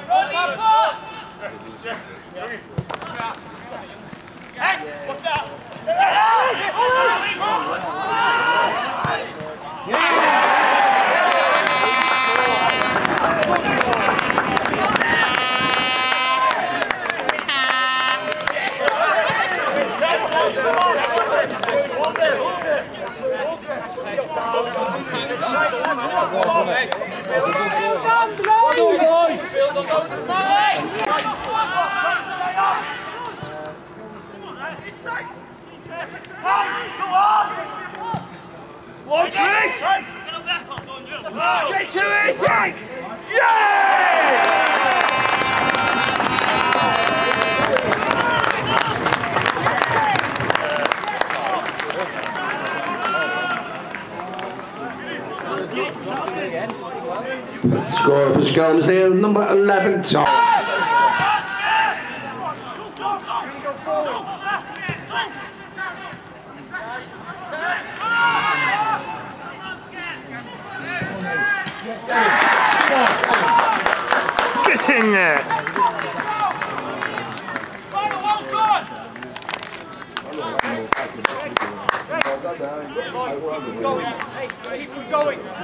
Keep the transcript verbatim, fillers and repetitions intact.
Get to it! Yeah! Score for Skelmersdale, number eleven, Tom. Get in there! Keep going!